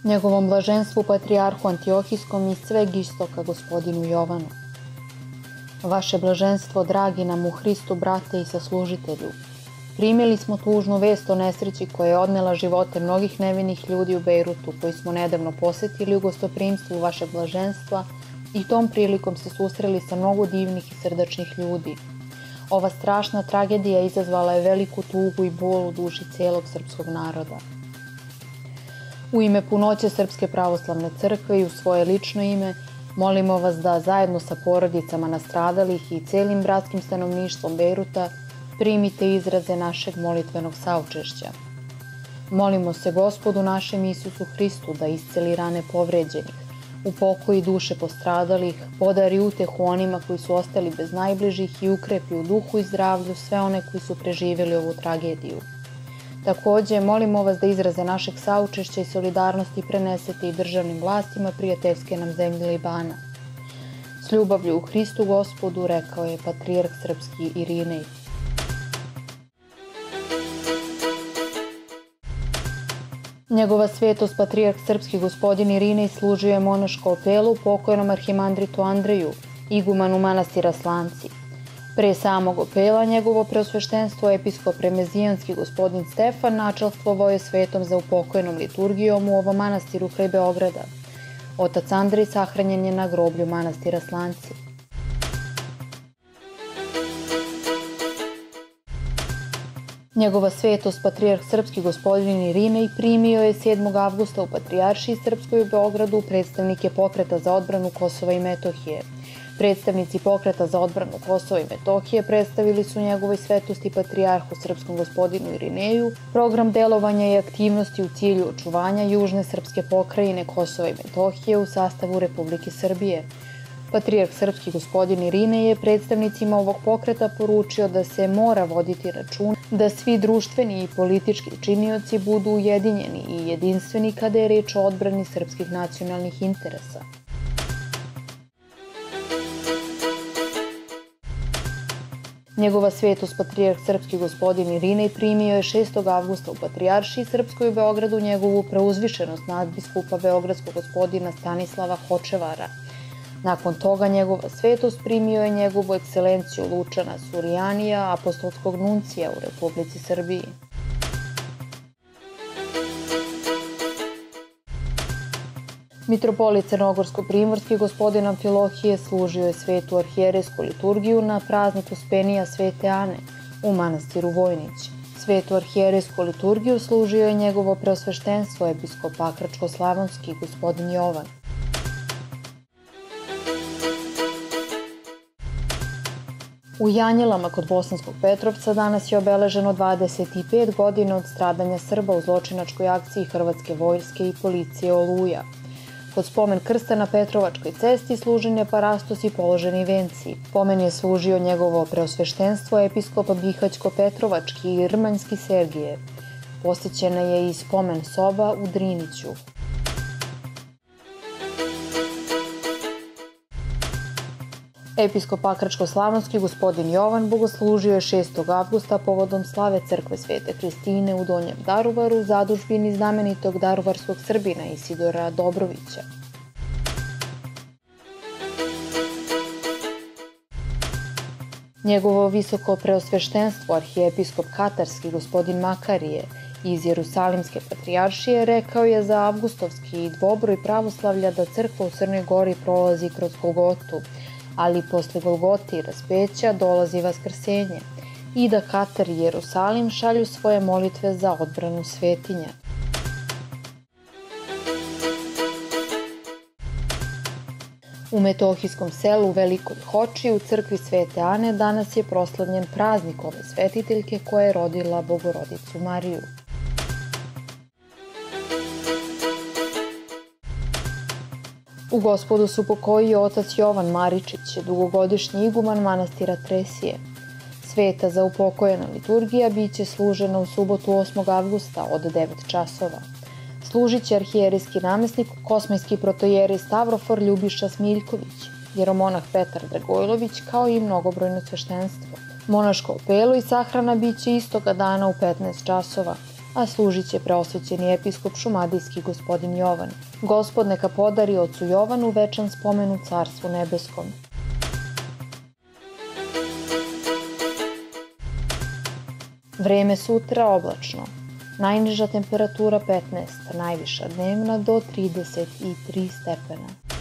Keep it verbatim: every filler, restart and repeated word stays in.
Njegovom blaženstvu patrijarhu Antiohijskom iz sveg istoka gospodinu Jovanu. Vaše blaženstvo, dragi nam u Hristu, brate i saslužitelju, primili smo tužnu vest o nesreći koja je odnela živote mnogih nevinih ljudi u Bejrutu, koji smo nedavno posetili u gostoprimstvu vašeg blaženstva i tom prilikom se susreli sa mnogo divnih i srdačnih ljudi. Ova strašna tragedija izazvala je veliku tugu i bol u duši celog srpskog naroda. U ime punoće Srpske pravoslavne crkve i u svoje lično ime molimo vas da zajedno sa porodicama nastradalih i celim bratskim stanovništvom Bejruta primite izraze našeg molitvenog saučešća. Molimo se Gospodu našem Isusu Hristu da isceli rane povređenih, upokoji duše postradalih, podari utehu onima koji su ostali bez najbližih i ukrepi u duhu i zdravlju sve one koji su preživjeli ovu tragediju. Takođe, molimo vas da izraze našeg saučešća i solidarnosti prenesete i državnim vlastima prijateljske nam zemlje Libana. S ljubavlju u Hristu Gospodu, rekao je patrijarh srpski Irinej. Njegova svetost patrijarh srpski gospodin Irinej služio je monašku opelu pokojnom arhimandritu Andreju, igumanu manastira Slanci. Pre samog opela njegovo preosveštenstvo episkop remezijanski gospodin Stefan načelstvovao je svetom za upokojenom liturgijom u ovom manastiru kraj Beograda. Otac Andrej sahranjen je na groblju manastira Slanci. Njegova svetost patrijarh srpski gospodin Irinej primio je sedmog avgusta u Patrijaršiji srpskoj u Beogradu predstavnike pokreta za odbranu Kosova i Metohije. Predstavnici pokreta za odbranu Kosova i Metohije predstavili su njegovoj svetosti patrijarhu srpskom gospodinu Irineju program delovanja i aktivnosti u cilju očuvanja južne srpske pokrajine Kosova i Metohije u sastavu Republike Srbije. Patrijarh srpski gospodin Irinej je predstavnicima ovog pokreta poručio da se mora voditi račun da svi društveni i politički činioci budu ujedinjeni i jedinstveni kada je reč o odbrani srpskih nacionalnih interesa. Njegova svetost patrijarh srpski gospodin Irinej primio je šestog avgusta u Patrijaršiji srpskoj u Beogradu njegovu preuzvišenost nadbiskupa beogradskog gospodina Stanislava Hočevara. Nakon toga njegova svetost primio je njegovu ekscelenciju Lučana Surijanija, apostolskog nuncija u Republici Srbiji. Mitropolit crnogorsko-primorski gospodin Amfilohije služio je svetu arhijerejsku liturgiju na praznik Uspenija Svete Ane u manastiru Vojnić. Svetu arhijerejsku liturgiju služio je njegovo preosveštenstvo episkop Pakračko-slavonski gospodin Jovan. U Janjelama kod Bosanskog Petrovca danas je obeleženo dvadeset pet godina od stradanja Srba u zločinačkoj akciji Hrvatske vojske i policije Oluja. Kod spomen krsta na Petrovačkoj cesti služen je parastos i položeni venci. Pomen je služio njegovo preosveštenstvo episkopa Bihaćko-Petrovački i Rmanjski Sergije. Posjećena je i spomen soba u Driniću. Episkop Pakračko-slavonski gospodin Jovan bogoslužio je šestog avgusta povodom slave crkve Svete Kristine u Donjem Daruvaru, zadužbini znamenitog daruvarskog Srbina Isidora Dobrovića. Njegovo visoko preosveštenstvo arhijepiskop Katarski gospodin Makarije iz Jerusalimske patrijaršije rekao je za avgustovski dvobroj pravoslavlja da crkva u Crnoj Gori prolazi kroz Golgotu, ali posle Golgote i raspeća dolazi vaskrsenje i da Katar i Jerusalim šalju svoje molitve za odbranu svetinja. U metohijskom selu Velikoj Hoči u crkvi Svete Ane danas je proslavljen praznik ove svetiteljke koja je rodila Bogorodicu Mariju. U Gospodu se upokojio otac Jovan Maričić, dugogodišnji iguman manastira Tresije. Sveta za upokojena liturgija biće služena u subotu osmog avgusta od devet časova. Služit će arhijerijski namestnik Kosmajski protojeri Stavrofor Ljubiša Smiljković, jeromonah Petar Dragojlović, kao i mnogobrojno sveštenstvo. Monaško opelo i sahrana biće istoga dana u petnaest časova. a služit će preosvećeni episkop šumadijski gospodin Jovan. Gospod neka podari ocu Jovanu večan spomen u Carstvu nebeskom. Vreme sutra oblačno. Najniža temperatura petnaest, najviša dnevna do trideset tri stepena.